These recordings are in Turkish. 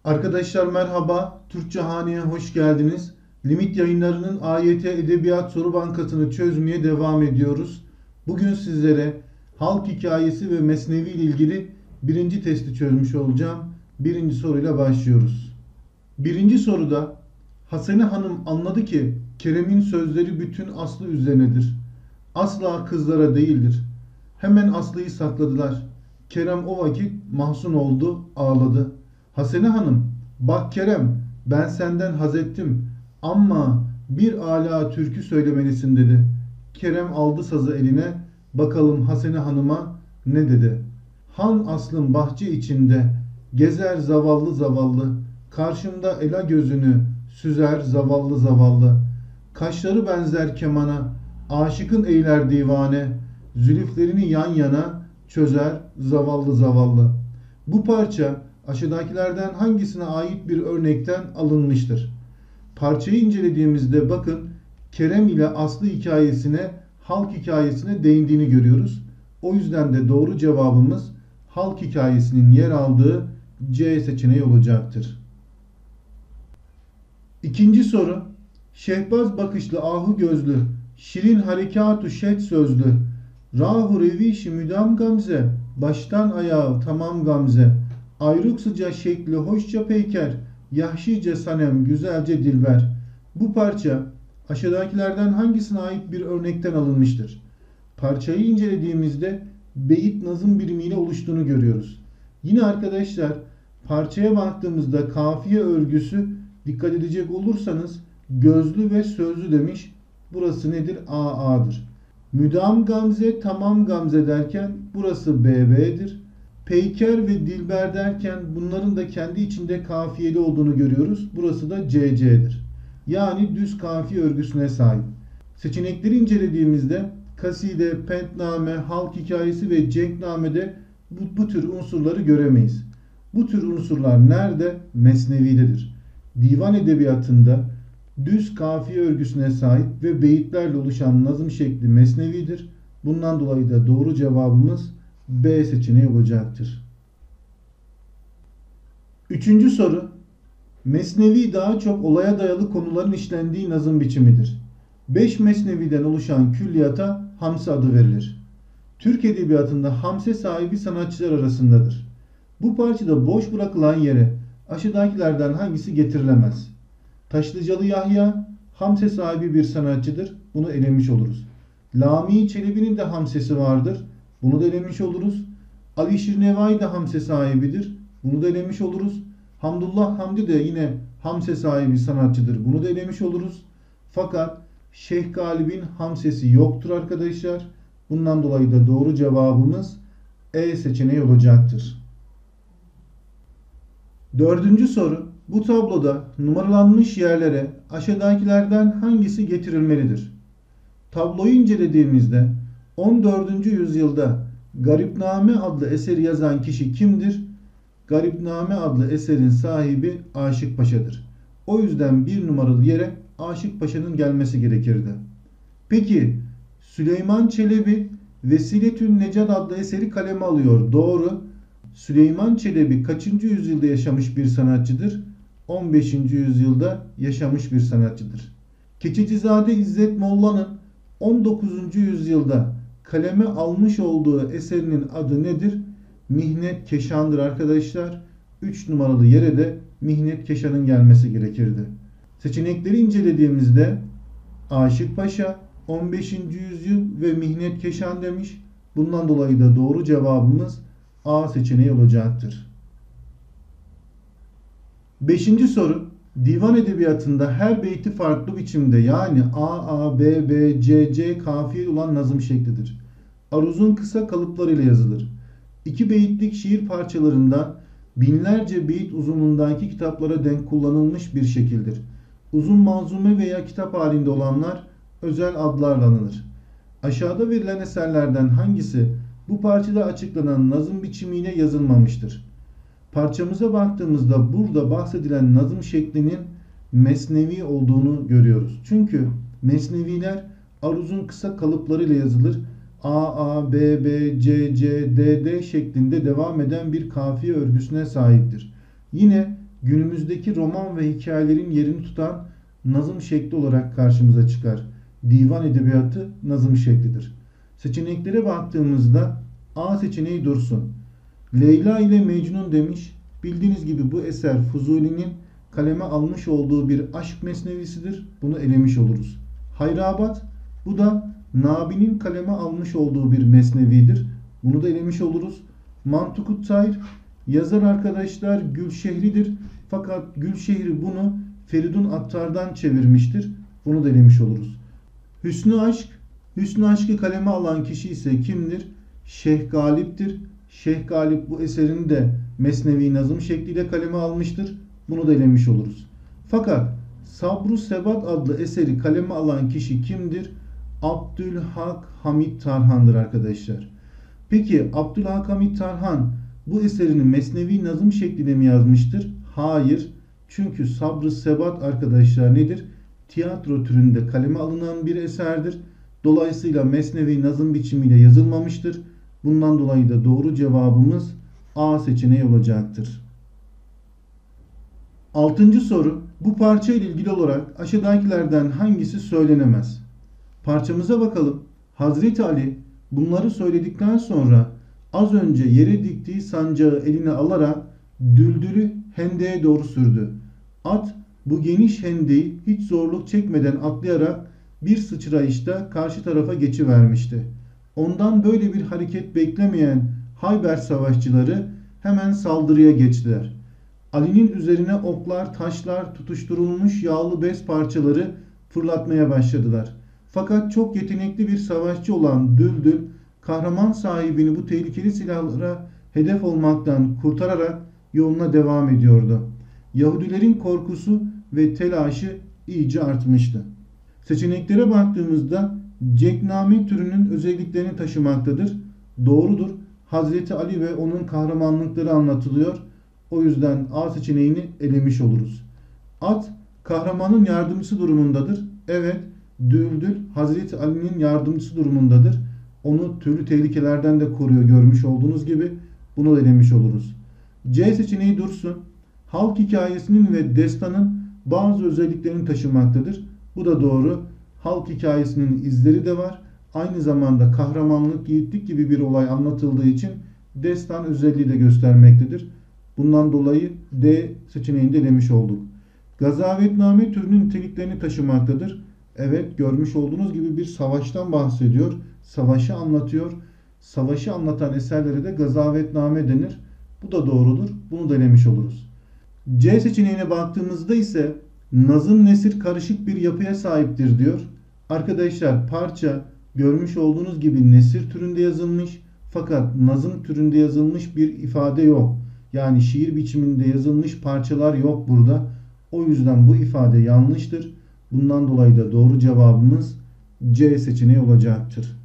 Arkadaşlar merhaba, Türkçe Hane'ye hoş geldiniz. Limit Yayınları'nın AYT Edebiyat Soru Bankası'nı çözmeye devam ediyoruz. Bugün sizlere halk hikayesi ve mesnevi ile ilgili birinci testi çözmüş olacağım. Birinci soruyla başlıyoruz. Birinci soruda Hasene Hanım anladı ki Kerem'in sözleri bütün Aslı üzerinedir. Asla kızlara değildir. Hemen Aslı'yı sakladılar. Kerem o vakit mahzun oldu, ağladı. Hasene Hanım, bak Kerem, ben senden haz ettim ama bir ala türkü söylemelisin dedi. Kerem aldı sazı eline, bakalım Hasene Hanım'a ne dedi. Han Aslım bahçe içinde, gezer zavallı zavallı, karşımda ela gözünü süzer zavallı zavallı. Kaşları benzer kemana, aşıkın eyler divane, zülüflerini yan yana çözer zavallı zavallı. Bu parça aşağıdakilerden hangisine ait bir örnekten alınmıştır? Parçayı incelediğimizde bakın Kerem ile Aslı hikayesine, halk hikayesine değindiğini görüyoruz. O yüzden de doğru cevabımız halk hikayesinin yer aldığı C seçeneği olacaktır. İkinci soru. Şehbaz bakışlı ahu gözlü, şirin harekatu şet sözlü, rahu revişi müdam gamze, baştan ayağı tamam gamze, ayrık sıca şekli hoşça peyker, yahşice sanem güzelce dilber. Bu parça aşağıdakilerden hangisine ait bir örnekten alınmıştır? Parçayı incelediğimizde beyit nazım birimiyle oluştuğunu görüyoruz. Yine arkadaşlar parçaya baktığımızda kafiye örgüsü dikkat edecek olursanız gözlü ve sözlü demiş. Burası nedir? AA'dır. Müdam gamze, tamam gamze derken burası BB'dir. Peyker ve dilber derken bunların da kendi içinde kafiyeli olduğunu görüyoruz. Burası da CC'dir. Yani düz kafiye örgüsüne sahip. Seçenekleri incelediğimizde kaside, pentname, halk hikayesi ve cenknamede bu tür unsurları göremeyiz. Bu tür unsurlar nerede? Mesnevi'dedir. Divan edebiyatında düz kafiye örgüsüne sahip ve beyitlerle oluşan nazım şekli mesnevidir. Bundan dolayı da doğru cevabımız B seçeneği olacaktır. Üçüncü soru. Mesnevi daha çok olaya dayalı konuların işlendiği nazım biçimidir. 5 mesneviden oluşan külliyata hamse adı verilir. Türk edebiyatında hamse sahibi sanatçılar arasındadır. Bu parçada boş bırakılan yere aşağıdakilerden hangisi getirilemez? Taşlıcalı Yahya hamse sahibi bir sanatçıdır. Bunu elemiş oluruz. Lami Çelebi'nin de hamsesi vardır. Bunu da elemiş oluruz. Alişir Nevai de hamse sahibidir. Bunu da elemiş oluruz. Hamdullah Hamdi de yine hamse sahibi sanatçıdır. Bunu da elemiş oluruz. Fakat Şeyh Galip'in hamsesi yoktur arkadaşlar. Bundan dolayı da doğru cevabımız E seçeneği olacaktır. Dördüncü soru. Bu tabloda numaralanmış yerlere aşağıdakilerden hangisi getirilmelidir? Tabloyu incelediğimizde 14. yüzyılda Garipname adlı eseri yazan kişi kimdir? Garipname adlı eserin sahibi Aşık Paşa'dır. O yüzden bir numaralı yere Aşık Paşa'nın gelmesi gerekirdi. Peki Süleyman Çelebi Vesiletün Necad adlı eseri kaleme alıyor. Doğru. Süleyman Çelebi kaçıncı yüzyılda yaşamış bir sanatçıdır? 15. yüzyılda yaşamış bir sanatçıdır. Keçicizade İzzet Molla'nın 19. yüzyılda kaleme almış olduğu eserinin adı nedir? Mihnet Keşan'dır arkadaşlar. 3 numaralı yere de Mihnet Keşan'ın gelmesi gerekirdi. Seçenekleri incelediğimizde Aşık Paşa, 15. yüzyıl ve Mihnet Keşan demiş. Bundan dolayı da doğru cevabımız A seçeneği olacaktır. Beşinci soru. Divan edebiyatında her beyti farklı biçimde yani A, B, B, C kafiyeli olan nazım şeklidir. Aruzun kısa kalıplarıyla yazılır. 2 beyitlik şiir parçalarında binlerce beyit uzunluğundaki kitaplara denk kullanılmış bir şekildir. Uzun manzume veya kitap halinde olanlar özel adlarla anılır. Aşağıda verilen eserlerden hangisi bu parçada açıklanan nazım biçimiyle yazılmamıştır? Parçamıza baktığımızda burada bahsedilen nazım şeklinin mesnevi olduğunu görüyoruz. Çünkü mesneviler aruzun kısa kalıplarıyla yazılır. A, B, B, C, D şeklinde devam eden bir kafiye örgüsüne sahiptir. Yine günümüzdeki roman ve hikayelerin yerini tutan nazım şekli olarak karşımıza çıkar. Divan edebiyatı nazım şeklidir. Seçeneklere baktığımızda A seçeneği dursun. Leyla ile Mecnun demiş. Bildiğiniz gibi bu eser Fuzuli'nin kaleme almış olduğu bir aşk mesnevisidir. Bunu elemiş oluruz. Hayrabat, bu da Nabi'nin kaleme almış olduğu bir mesnevidir. Bunu da elemiş oluruz. Mantukut Tayr, yazar arkadaşlar Gülşehri'dir. Fakat Gülşehri bunu Feridun Attar'dan çevirmiştir. Bunu da elemiş oluruz. Hüsnü Aşk, Hüsnü Aşk'ı kaleme alan kişi ise kimdir? Şeyh Galip'tir. Şeyh Galip bu eserini de mesnevi nazım şekliyle kaleme almıştır. Bunu da elemiş oluruz. Fakat Sabr-ı Sebat adlı eseri kaleme alan kişi kimdir? Abdülhak Hamid Tarhan'dır arkadaşlar. Peki Abdülhak Hamid Tarhan bu eserini mesnevi nazım şeklinde mi yazmıştır? Hayır. Çünkü Sabr-ı Sebat arkadaşlar nedir? Tiyatro türünde kaleme alınan bir eserdir. Dolayısıyla mesnevi nazım biçimiyle yazılmamıştır. Bundan dolayı da doğru cevabımız A seçeneği olacaktır. 6. soru. Bu parça ile ilgili olarak aşağıdakilerden hangisi söylenemez? Parçamıza bakalım. Hazreti Ali bunları söyledikten sonra az önce yere diktiği sancağı eline alarak düldülü hendeye doğru sürdü. At bu geniş hendeyi hiç zorluk çekmeden atlayarak bir sıçrayışta karşı tarafa geçivermişti. Ondan böyle bir hareket beklemeyen Hayber savaşçıları hemen saldırıya geçtiler. Ali'nin üzerine oklar, taşlar, tutuşturulmuş yağlı bez parçaları fırlatmaya başladılar. Fakat çok yetenekli bir savaşçı olan Düldül, kahraman sahibini bu tehlikeli silahlara hedef olmaktan kurtararak yoluna devam ediyordu. Yahudilerin korkusu ve telaşı iyice artmıştı. Seçeneklere baktığımızda cekname türünün özelliklerini taşımaktadır. Doğrudur. Hazreti Ali ve onun kahramanlıkları anlatılıyor. O yüzden A seçeneğini elemiş oluruz. At kahramanın yardımcısı durumundadır. Evet, Düldül Hazreti Ali'nin yardımcısı durumundadır. Onu türlü tehlikelerden de koruyor görmüş olduğunuz gibi. Bunu da elemiş oluruz. C seçeneği dursun. Halk hikayesinin ve destanın bazı özelliklerini taşımaktadır. Bu da doğru. Halk hikayesinin izleri de var. Aynı zamanda kahramanlık, yiğitlik gibi bir olay anlatıldığı için destan özelliği de göstermektedir. Bundan dolayı D seçeneğini elemiş olduk. Gazavetname türünün niteliklerini taşımaktadır. Evet, görmüş olduğunuz gibi bir savaştan bahsediyor. Savaşı anlatıyor. Savaşı anlatan eserlere de gazavetname denir. Bu da doğrudur. Bunu da elemiş oluruz. C seçeneğine baktığımızda ise nazım nesir karışık bir yapıya sahiptir diyor. Arkadaşlar parça görmüş olduğunuz gibi nesir türünde yazılmış fakat nazım türünde yazılmış bir ifade yok. Yani şiir biçiminde yazılmış parçalar yok burada. O yüzden bu ifade yanlıştır. Bundan dolayı da doğru cevabımız C seçeneği olacaktır.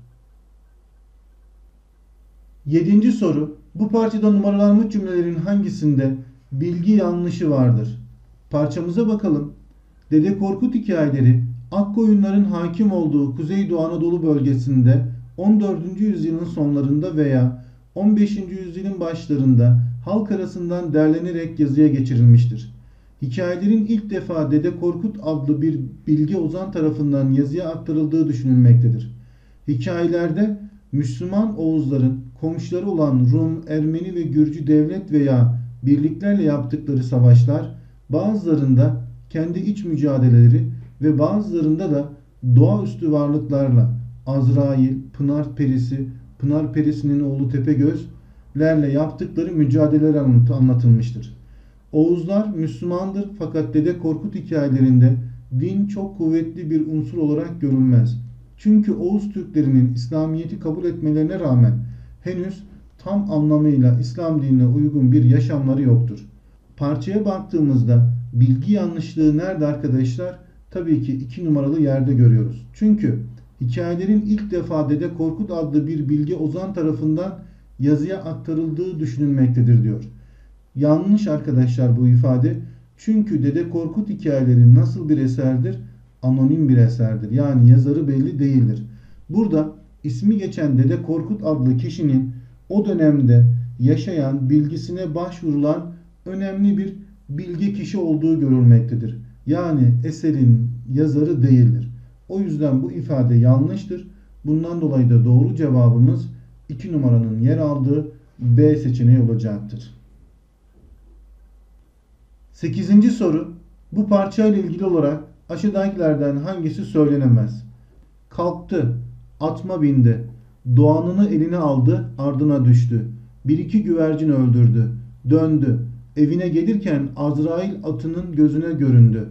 7. soru. Bu parçada numaralanmış cümlelerin hangisinde bilgi yanlışı vardır? Parçamıza bakalım. Dede Korkut hikayeleri Akkoyunların hakim olduğu Kuzeydoğu Anadolu bölgesinde 14. yüzyılın sonlarında veya 15. yüzyılın başlarında halk arasından derlenerek yazıya geçirilmiştir. Hikayelerin ilk defa Dede Korkut adlı bir bilge ozan tarafından yazıya aktarıldığı düşünülmektedir. Hikayelerde Müslüman Oğuzların komşuları olan Rum, Ermeni ve Gürcü devlet veya birliklerle yaptıkları savaşlar, bazılarında kendi iç mücadeleleri ve bazılarında da doğaüstü varlıklarla Azrail, Pınar Perisi, Pınar Perisi'nin oğlu Tepegözlerle yaptıkları mücadeleler anlatılmıştır. Oğuzlar Müslümandır fakat Dede Korkut hikayelerinde din çok kuvvetli bir unsur olarak görülmez. Çünkü Oğuz Türklerinin İslamiyet'i kabul etmelerine rağmen henüz tam anlamıyla İslam dinine uygun bir yaşamları yoktur. Parçaya baktığımızda bilgi yanlışlığı nerede arkadaşlar? Tabii ki 2 numaralı yerde görüyoruz. Çünkü hikayelerin ilk defa Dede Korkut adlı bir bilge ozan tarafından yazıya aktarıldığı düşünülmektedir diyor. Yanlış arkadaşlar bu ifade. Çünkü Dede Korkut hikayeleri nasıl bir eserdir? Anonim bir eserdir. Yani yazarı belli değildir. Burada ismi geçen Dede Korkut adlı kişinin o dönemde yaşayan, bilgisine başvurulan önemli bir bilge kişi olduğu görülmektedir. Yani eserin yazarı değildir. O yüzden bu ifade yanlıştır. Bundan dolayı da doğru cevabımız 2 numaranın yer aldığı B seçeneği olacaktır. 8. soru. Bu parçayla ilgili olarak aşağıdakilerden hangisi söylenemez? Kalktı, atma bindi, doğanını eline aldı, ardına düştü. Bir iki güvercin öldürdü, döndü. Evine gelirken Azrail atının gözüne göründü.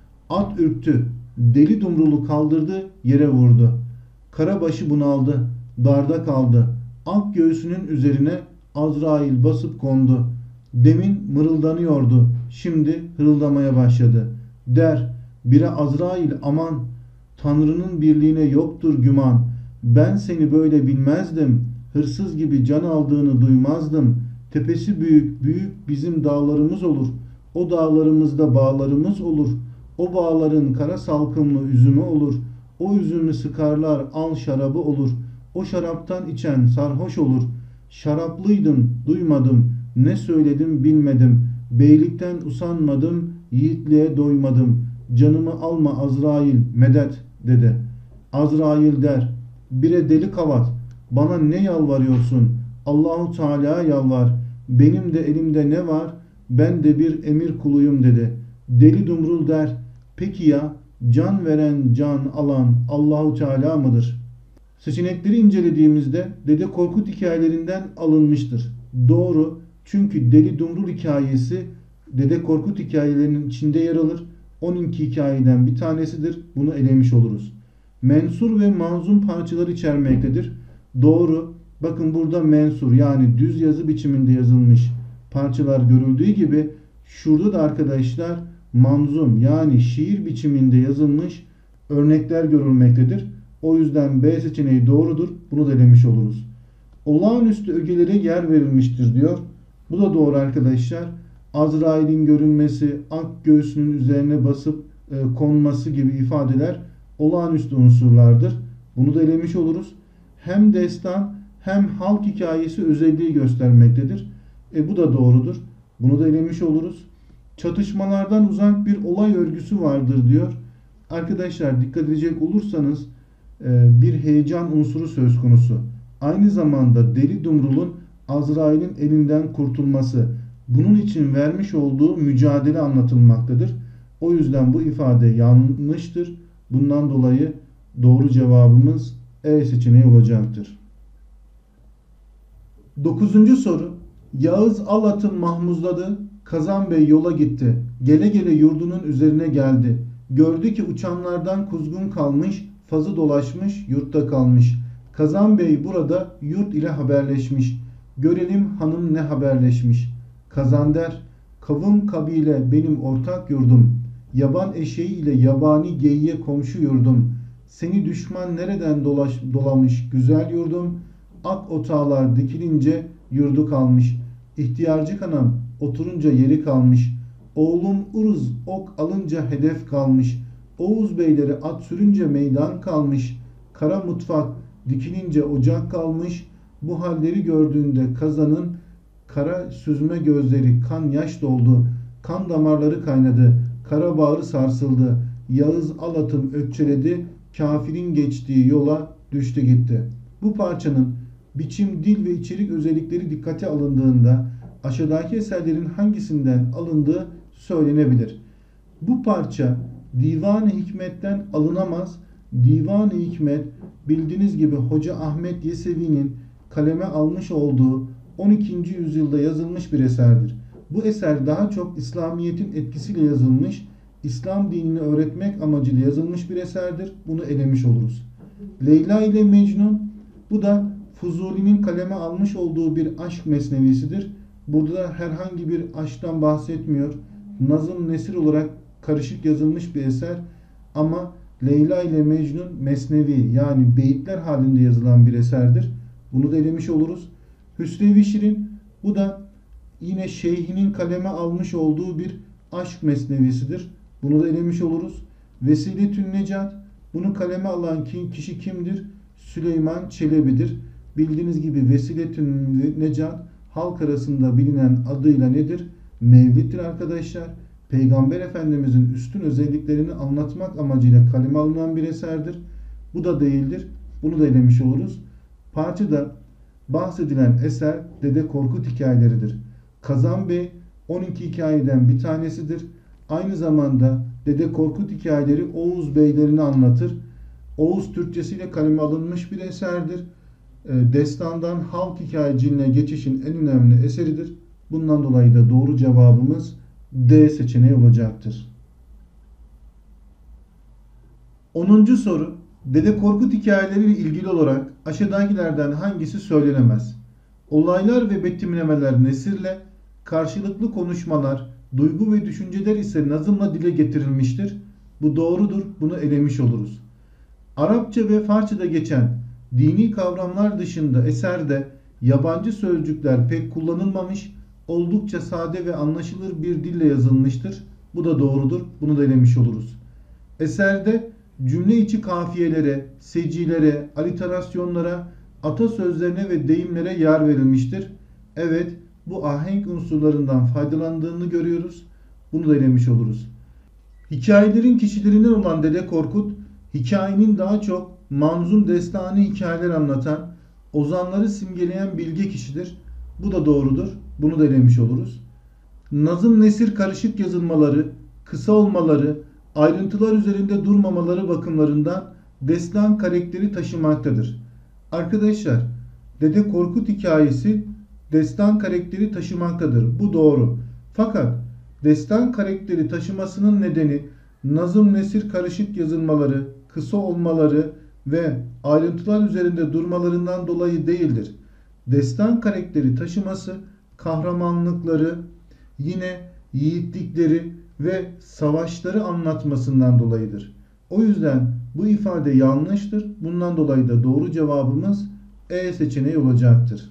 At ürktü, deli dumrulu kaldırdı, yere vurdu. Karabaşı bunaldı, darda kaldı. Ak göğsünün üzerine Azrail basıp kondu. Demin mırıldanıyordu, şimdi hırıldamaya başladı. Der, bire Azrail aman, Tanrı'nın birliğine yoktur güman. Ben seni böyle bilmezdim. Hırsız gibi can aldığını duymazdım. Tepesi büyük, büyük bizim dağlarımız olur. O dağlarımızda bağlarımız olur. O bağların kara salkımlı üzümü olur. O üzümü sıkarlar, al şarabı olur. O şaraptan içen sarhoş olur. Şaraplıydım, duymadım. Ne söyledim bilmedim. Beylikten usanmadım, yiğitliğe doymadım. Canımı alma Azrail, medet dedi. Azrail der, bire deli kavat, bana ne yalvarıyorsun? Allahu Teala'ya yalvar. Benim de elimde ne var? Ben de bir emir kuluyum dedi. Deli Dumrul der, peki ya can veren, can alan Allahu Teala mıdır? Seçenekleri incelediğimizde Dede Korkut hikayelerinden alınmıştır. Doğru, çünkü Deli Dumrul hikayesi Dede Korkut hikayelerinin içinde yer alır. 12 hikayeden bir tanesidir. Bunu elemiş oluruz. Mensur ve manzum parçalar içermektedir. Doğru. Bakın burada mensur yani düz yazı biçiminde yazılmış parçalar görüldüğü gibi şurada da arkadaşlar manzum yani şiir biçiminde yazılmış örnekler görülmektedir. O yüzden B seçeneği doğrudur. Bunu da elemiş oluruz. Olağanüstü ögelere yer verilmiştir diyor. Bu da doğru arkadaşlar. Azrail'in görünmesi, ak göğsünün üzerine basıp konması gibi ifadeler olağanüstü unsurlardır. Bunu da elemiş oluruz. Hem destan hem halk hikayesi özelliği göstermektedir. Bu da doğrudur. Bunu da elemiş oluruz. Çatışmalardan uzak bir olay örgüsü vardır diyor. Arkadaşlar dikkat edecek olursanız bir heyecan unsuru söz konusu. Aynı zamanda Deli Dumrul'un Azrail'in elinden kurtulması, bunun için vermiş olduğu mücadele anlatılmaktadır. O yüzden bu ifade yanlıştır. Bundan dolayı doğru cevabımız E seçeneği olacaktır. 9. soru. Yağız Alat'ı mahmuzladı. Kazan Bey yola gitti. Gele gele yurdunun üzerine geldi. Gördü ki uçanlardan kuzgun kalmış, fazı dolaşmış, yurtta kalmış. Kazan Bey burada yurt ile haberleşmiş. Görelim hanım ne haberleşmiş. Kazan der, kavım kabile benim ortak yurdum. Yaban eşeği ile yabani geyiğe komşu yurdum. Seni düşman nereden dolamış güzel yurdum. Ak otağlar dikilince yurdu kalmış. İhtiyarcık anam oturunca yeri kalmış. Oğlum Uruz ok alınca hedef kalmış. Oğuz beyleri at sürünce meydan kalmış. Kara mutfak dikilince ocak kalmış. Bu halleri gördüğünde Kazan'ın kara süzme gözleri kan yaş doldu. Kan damarları kaynadı. Kara bağrı sarsıldı. Yağız Alat'ım ökçeledi. Kafirin geçtiği yola düştü gitti. Bu parçanın biçim, dil ve içerik özellikleri dikkate alındığında aşağıdaki eserlerin hangisinden alındığı söylenebilir. Bu parça Divan-ı Hikmet'ten alınamaz. Divan-ı Hikmet bildiğiniz gibi Hoca Ahmet Yesevi'nin kaleme almış olduğu 12. yüzyılda yazılmış bir eserdir. Bu eser daha çok İslamiyet'in etkisiyle yazılmış, İslam dinini öğretmek amacıyla yazılmış bir eserdir. Bunu elemiş oluruz. Leyla ile Mecnun, bu da Fuzuli'nin kaleme almış olduğu bir aşk mesnevisidir. Burada da herhangi bir aşktan bahsetmiyor. Nazım nesir olarak karışık yazılmış bir eser ama Leyla ile Mecnun mesnevi yani beyitler halinde yazılan bir eserdir. Bunu da elemiş oluruz. Hüsrev-i Şirin, bu da yine şeyhinin kaleme almış olduğu bir aşk mesnevisidir. Bunu da elemiş oluruz. Vesile-tün Necat, bunu kaleme alan kişi kimdir? Süleyman Çelebi'dir. Bildiğiniz gibi Vesile-tün Necat halk arasında bilinen adıyla nedir? Mevlid'dir arkadaşlar. Peygamber Efendimizin üstün özelliklerini anlatmak amacıyla kaleme alınan bir eserdir. Bu da değildir. Bunu da elemiş oluruz. Parçada bahsedilen eser Dede Korkut hikayeleridir. Kazan Bey 12 hikayeden bir tanesidir. Aynı zamanda Dede Korkut hikayeleri Oğuz beylerini anlatır. Oğuz Türkçesiyle kaleme alınmış bir eserdir. Destandan halk hikayeciliğine geçişin en önemli eseridir. Bundan dolayı da doğru cevabımız D seçeneği olacaktır. 10. soru. Dede Korkut hikayeleriyle ilgili olarak aşağıdakilerden hangisi söylenemez? Olaylar ve betimlemeler nesirle, karşılıklı konuşmalar, duygu ve düşünceler ise nazımla dile getirilmiştir. Bu doğrudur. Bunu elemiş oluruz. Arapça ve Farsça'da geçen dini kavramlar dışında eserde yabancı sözcükler pek kullanılmamış, oldukça sade ve anlaşılır bir dille yazılmıştır. Bu da doğrudur. Bunu da elemiş oluruz. Eserde cümle içi kafiyelere, secilere, aliterasyonlara, atasözlerine ve deyimlere yer verilmiştir. Evet, bu ahenk unsurlarından faydalandığını görüyoruz. Bunu da elemiş oluruz. Hikayelerin kişilerinden olan Dede Korkut, hikayenin daha çok manzum destani hikayeler anlatan, ozanları simgeleyen bilge kişidir. Bu da doğrudur. Bunu da elemiş oluruz. Nazım nesir karışık yazılmaları, kısa olmaları, ayrıntılar üzerinde durmamaları bakımlarından destan karakteri taşımaktadır. Arkadaşlar, Dede Korkut hikayesi destan karakteri taşımaktadır. Bu doğru. Fakat destan karakteri taşımasının nedeni nazım nesir karışık yazılmaları, kısa olmaları ve ayrıntılar üzerinde durmalarından dolayı değildir. Destan karakteri taşıması kahramanlıkları, yine yiğitlikleri ve savaşları anlatmasından dolayıdır. O yüzden bu ifade yanlıştır. Bundan dolayı da doğru cevabımız E seçeneği olacaktır.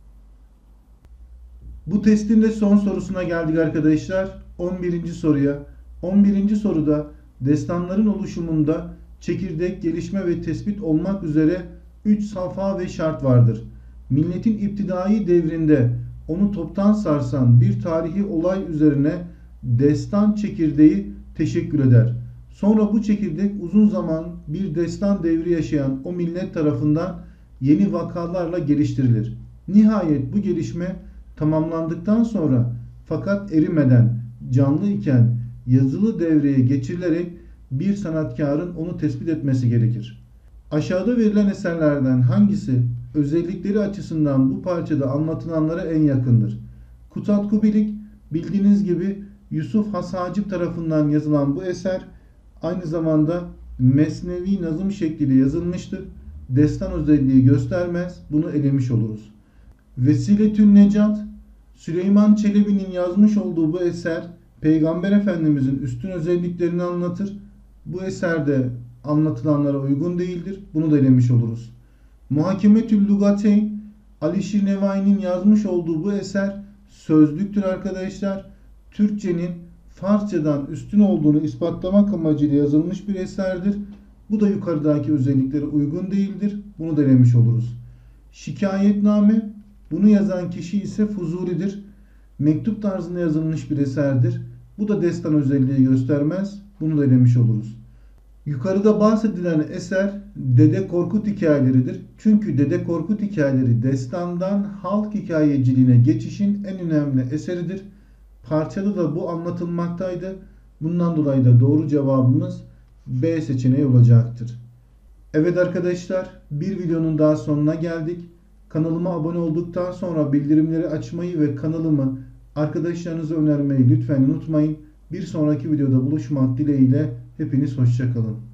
Bu testin de son sorusuna geldik arkadaşlar. 11. soruya. 11. soruda destanların oluşumunda çekirdek, gelişme ve tespit olmak üzere 3 safha ve şart vardır. Milletin iptidai devrinde onu toptan sarsan bir tarihi olay üzerine destan çekirdeği teşekkür eder. Sonra bu çekirdek uzun zaman bir destan devri yaşayan o millet tarafından yeni vakalarla geliştirilir. Nihayet bu gelişme tamamlandıktan sonra fakat erimeden canlı iken yazılı devreye geçirilerek bir sanatkarın onu tespit etmesi gerekir. Aşağıda verilen eserlerden hangisi özellikleri açısından bu parçada anlatılanlara en yakındır? Kutat Kubilik, bildiğiniz gibi Yusuf Has Hacip tarafından yazılan bu eser aynı zamanda mesnevi nazım şekliyle yazılmıştır. Destan özelliği göstermez. Bunu elemiş oluruz. Vesiletün Necat, Süleyman Çelebi'nin yazmış olduğu bu eser Peygamber Efendimizin üstün özelliklerini anlatır. Bu eserde anlatılanlara uygun değildir. Bunu da elemiş oluruz. Muhakemetül Lugateyn, Alişir Nevai'nin yazmış olduğu bu eser sözlüktür arkadaşlar. Türkçenin Farsçadan üstün olduğunu ispatlamak amacıyla yazılmış bir eserdir. Bu da yukarıdaki özelliklere uygun değildir. Bunu da elemiş oluruz. Şikayetname, bunu yazan kişi ise Fuzuli'dir. Mektup tarzında yazılmış bir eserdir. Bu da destan özelliği göstermez. Bunu da elemiş oluruz. Yukarıda bahsedilen eser Dede Korkut hikayeleridir. Çünkü Dede Korkut hikayeleri destandan halk hikayeciliğine geçişin en önemli eseridir. Parçada da bu anlatılmaktaydı. Bundan dolayı da doğru cevabımız B seçeneği olacaktır. Evet arkadaşlar, bir videonun daha sonuna geldik. Kanalıma abone olduktan sonra bildirimleri açmayı ve kanalımı arkadaşlarınıza önermeyi lütfen unutmayın. Bir sonraki videoda buluşmak dileğiyle hepiniz hoşça kalın.